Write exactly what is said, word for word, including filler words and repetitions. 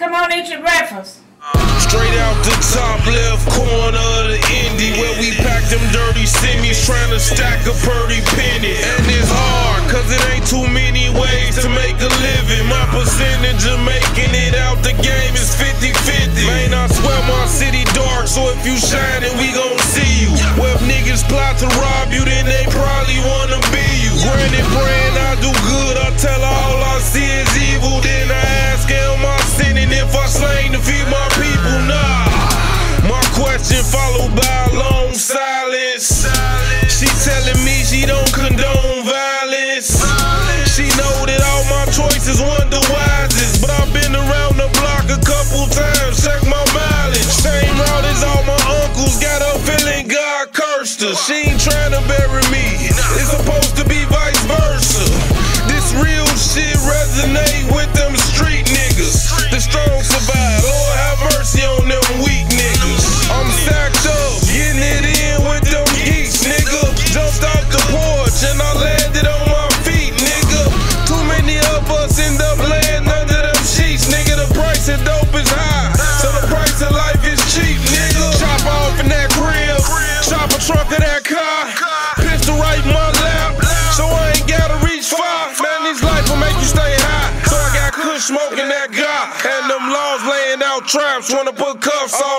Come on, eat your breakfast. Straight out the top left corner of the Indy, where we pack them dirty semis, trying to stack a pretty penny. And it's hard, cause it ain't too many ways to make a living. My percentage of making it out the game is fifty fifty. Man, I swear my city dark, so if you shining, we gon' see you. Well, if niggas plot to rob you, then they probably wanna be you. Granted, praying I do good, I tell her all I see is evil. Then I ask, am I sinning if I slain to feed my people? Nah. My question followed by a long silence. She telling me she don't condone violence. She know that all my choices weren't the wisest, but I've been around the block a couple times, check my mileage. Same route as all my uncles, got her feeling God cursed her. She ain't trying to bury me, it's supposed to be vice versa. This real shit resonate with them street niggas. The strong survive, Lord have mercy on them weak niggas. I'm stacked up, getting it in with them geeks, nigga. Jumped off the porch and I landed on my feet, nigga. Too many of us end up laying under them sheets, nigga. The price of dope is high, so the price of life is cheap, nigga. Chop off in that crib, chop a trunk of that car, pistol right in my lap, so I ain't gotta reach far. Man, this life will make you stay high, so I got kush smoking that guy. And them laws laying out traps, wanna put cuffs on